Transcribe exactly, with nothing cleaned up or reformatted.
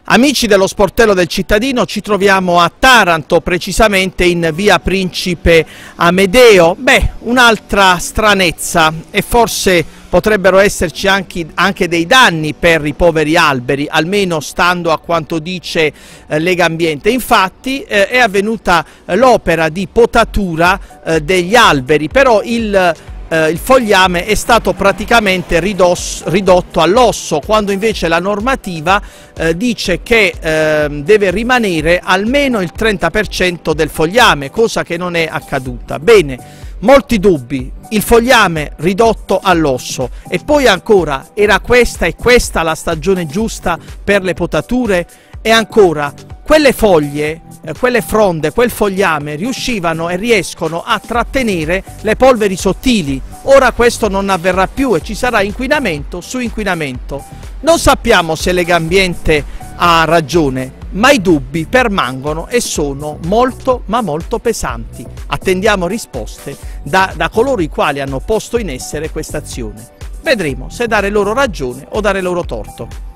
Amici dello Sportello del Cittadino, ci troviamo a Taranto, precisamente in via Principe Amedeo. Beh, un'altra stranezza, e forse potrebbero esserci anche, anche dei danni per i poveri alberi, almeno stando a quanto dice eh, Legambiente. Infatti eh, è avvenuta eh, l'opera di potatura eh, degli alberi, però il Eh, il fogliame è stato praticamente ridos, ridotto all'osso, quando invece la normativa eh, dice che eh, deve rimanere almeno il trenta per cento del fogliame, cosa che non è accaduta. Bene, molti dubbi, il fogliame ridotto all'osso, e poi ancora, era questa e questa la stagione giusta per le potature? E ancora, quelle foglie, eh, quelle fronde, quel fogliame riuscivano e riescono a trattenere le polveri sottili. Ora questo non avverrà più e ci sarà inquinamento su inquinamento. Non sappiamo se Legambiente ha ragione, ma i dubbi permangono e sono molto ma molto pesanti. Attendiamo risposte da, da coloro i quali hanno posto in essere questa azione. Vedremo se dare loro ragione o dare loro torto.